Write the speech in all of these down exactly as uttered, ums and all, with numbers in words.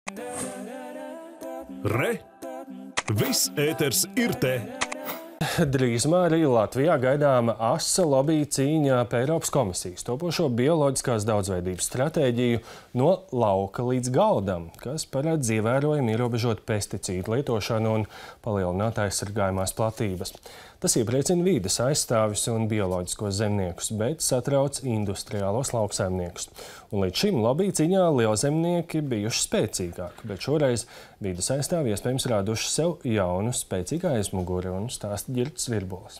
Re! Viss ēters ir te! Drīzumā arī Latvijā gaidāma asa lobija cīņā pie Eiropas komisijas topošo bioloģiskās daudzveidības stratēģiju no lauka līdz galdam, kas paredz ievērojami ierobežot pesticīdu lietošanu un palielināt aizsargājumās platības. Tas iepriecina vīdes aizstāvjus un bioloģiskos zemniekus, bet satrauc industriālos lauksaimniekus. Un līdz šim lobija cīņā lielzemnieki bijuši spēcīgāki, bet šoreiz vīdes aizstāvji iespējams rāduši sev jaunu spēcīgu aizmuguri, un stāsta Ģirds Virbulis.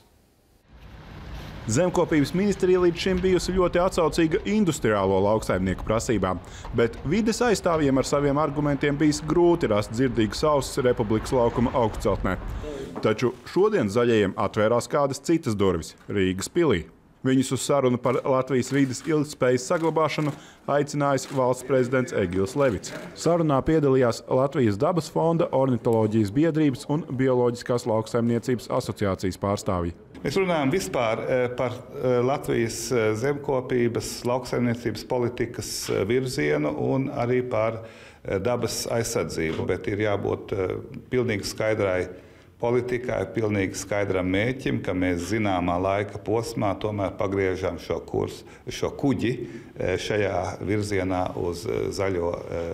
Zemkopības ministrija līdz šim bijusi ļoti atsaucīga industriālo lauksaimnieku prasībām, bet vides aizstāvjiem ar saviem argumentiem bijis grūti rast dzirdīgas ausis Republikas laukuma augstceltnē. Taču šodien zaļajiem atvērās kādas citas durvis – Rīgas pilī. Viņus uz sarunu par Latvijas vides ilgtspējas saglabāšanu aicinājis valsts prezidents Egils Levits. Sarunā piedalījās Latvijas dabas fonda, ornitoloģijas biedrības un bioloģiskās lauksaimniecības asociācijas pārstāvji. Mēs runājam vispār par Latvijas zemkopības, lauksaimniecības politikas virzienu un arī par dabas aizsardzību, bet ir jābūt pilnīgi skaidrai politikai, pilnīgi skaidram mērķim, ka mēs zināmā laika posmā tomēr pagriežam šo kursu, šo kuģi šajā virzienā uz zaļo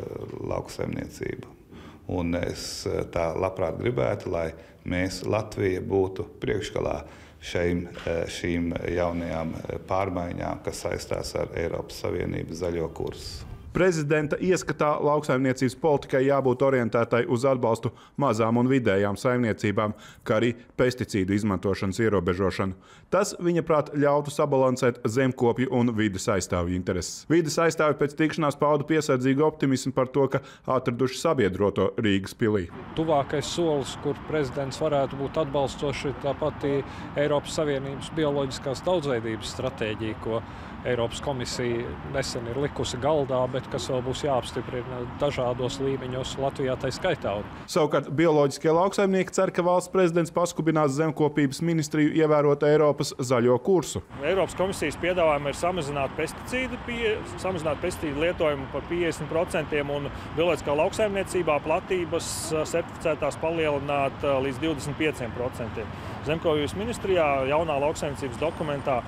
lauksaimniecību. Un es tā labprāt gribētu, lai mēs, Latvija, būtu priekšgalā šīm, šīm jaunajām pārmaiņām, kas saistās ar Eiropas Savienības zaļo kursu. Prezidenta ieskatā lauksaimniecības politikai jābūt orientētai uz atbalstu mazām un vidējām saimniecībām, kā arī pesticīdu izmantošanas ierobežošanu. Tas, viņa prāt, ļautu sabalansēt zemkopju un vides aizstāvju intereses. Vides aizstāvji pēc tikšanās pauda piesardzīgu optimismu par to, ka atraduši sabiedroto Rīgas pilī. Tuvākais solis, kur prezidents varētu būt atbalstoši, tā pati Eiropas Savienības bioloģiskās daudzveidības stratēģija, ko Eiropas komisija nesen ir likusi galdā, bet kas vēl būs jāapstiprina dažādos līmeņos Latvijā tai skaitā. Savukārt bioloģiskie lauksaimnieki cer, ka valsts prezidents paskubinās zemkopības ministriju ievērot Eiropas zaļo kursu. Eiropas komisijas piedāvājumi ir samazināt pesticīdu, pie, samazināt pesticīdu lietojumu par piecdesmit procentiem un bioloģiskā lauksaimniecībā platības certificētās palielināt līdz divdesmit pieciem procentiem. Zemkopības ministrijā jaunā lauksaimniecības dokumentā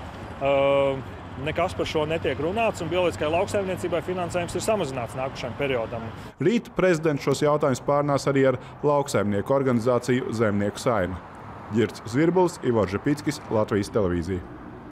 uh, nekas par šo netiek runāts, un bioloģiskai lauksaimniecībai finansējums ir samazināts nākušajam periodam. Rīt prezidents šos jautājumus pārnās arī ar lauksaimnieku organizāciju Zemnieku saima. Ģirds Virbulis, Ivars Žepickis, Latvijas televīzija.